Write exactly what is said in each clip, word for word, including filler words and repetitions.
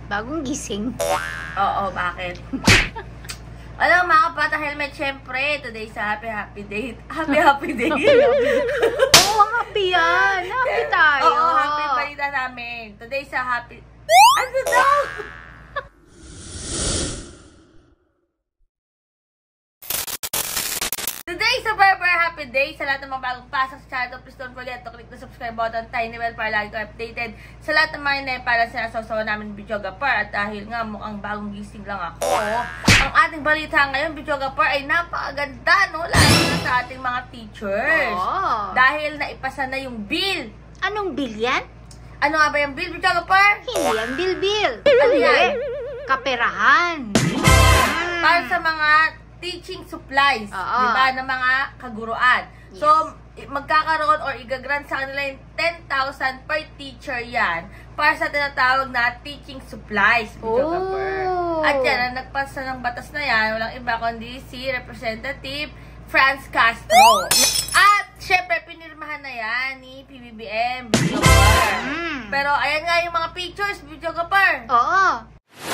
Bagong gising. Oo, bakit? Alam mga Bata Helmet, syempre, today sa Happy Happy Day. Happy Happy Day. Oo, oh, happy yan. Happy tayo. Oo, happy balita namin. Today sa Happy... Ano daw? Today is a very, very happy day. Sa lahat ng mga bagong pasok sa channel, please don't forget to click the subscribe button, tiny bell para lagi ko updated. Sa lahat ng mga inay para sinasawsawa namin videographer. At dahil nga mukhang bagong gising lang ako, ang ating balita ngayon, videographer, ay napakaganda, no? Lalo na sa ating mga teachers. Oh. Dahil naipasa na yung bill. Anong bill yan? Ano nga ba yung bill, videographer? Hindi yan bill-bill. Ano yan? Kaperahan. Para sa mga teaching supplies, Oo. di ba, ng mga kaguruan. Yes. So, magkakaroon or igagrant sa kanila yung ten thousand per teacher yan para sa tinatawag na teaching supplies. Oh. At yan, ang nagpasa ng batas na yan, walang iba kundi si Representative Franz Castro. At, syempre, pinirmahan na yan ni P B B M, videographer. Mm. Pero, ayan nga yung mga pictures, videographer. Oo.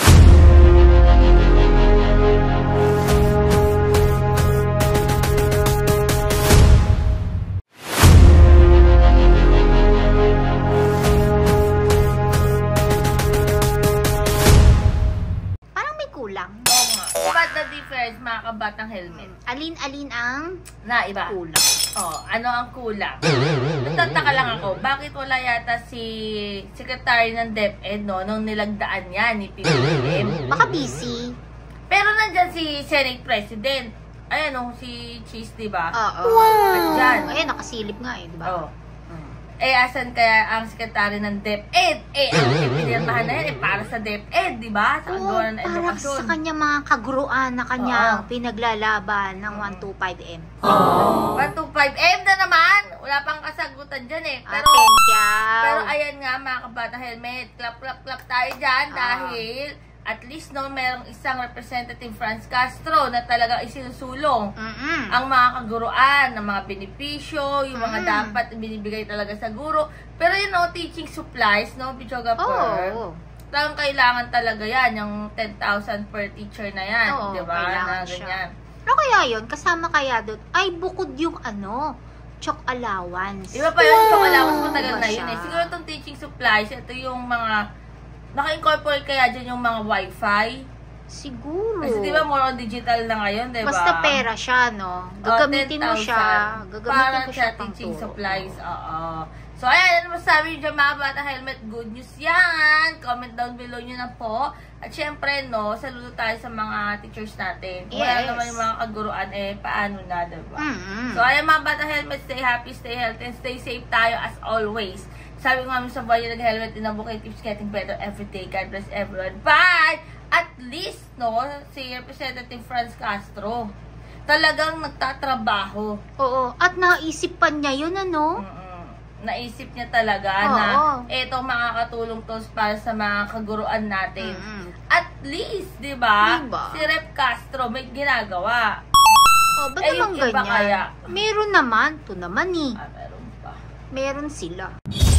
What the difference, mga kabatang helmet? Alin-alin ang na iba? kulang. Oh, ano ang kulang? Nagtataka lang ako, bakit wala yata si Secretary ng DepEd, no, nung nilagdaan niya ni P B B M? Baka busy. Pero nandyan si Senate President. Ayan, no, si Cheese, diba? Oo. Wow! Nandyan. Ayan, nakasilip nga eh, diba? Oh. Eh, asan kaya ang sekretary ng DepEd? Eh, ang pinirmahan na yan, eh, para sa DepEd, di ba? Sa Oo, Kaguruan ng para Edukasyon. sa kanyang mga kaguruan na kanyang Oo. pinaglalaban ng one two five M. Oh. one two five M na naman! Wala pang kasagutan dyan eh. Pero, Atensyaw. pero ayan nga, mga kabata helmet, clap, clap, clap tayo dyan Oo. dahil at least no, merong isang Representative Franz Castro na talagang isinusulong Mm-mm. ang mga kaguruan, ng mga benepisyo, yung mga Mm. dapat binibigay talaga sa guro. Pero you know, teaching supplies, no, videographer, Oo. talagang kailangan talaga yan, yung ten thousand per teacher na yan, Oo, di ba? kailangan Na siya. ganyan. Ano kaya yun? Kasama kaya doon? Ay, bukod yung ano, chok allowance. Iba pa yun, wow! Chok allowance matagal Iba na yun siya. eh. Siguro itong teaching supplies, ito yung mga, naka-incorporate kaya dyan yung mga wifi. Siguro. Kasi di ba more on digital na ngayon, di ba? Basta pera siya, no? Gagamitin mo siya. Gagamitin para ko siya sa pang teaching turo. supplies. Oo. So, ayan, ano masabi nyo dyan, mga bata helmet? Good news yan. Comment down below nyo na po. At syempre, no, saludo tayo sa mga teachers natin. Kung wala Yes. naman yung mga kaguruan, eh, paano na, di ba? Mm-hmm. So, ayan, mga bata helmet, stay happy, stay healthy, and stay safe tayo as always. Sabi ko nga sa buhay yung nag-helmet, inabukay tips getting better every day. God bless everyone. Bye! At least, no, si Representative Franz Castro, talagang nagtatrabaho. Oo. At naisip pa niya yun, ano? Mm-mm. Naisip niya talaga Oo. na eto makakatulong to para sa mga kaguruan natin. Mm-mm. At least, di ba, Diba? si Rep Castro may ginagawa. Oh, ba't Eh, naman yung iba ganyan? kaya? Meron naman. Ito naman eh. Ah, meron pa. Meron sila.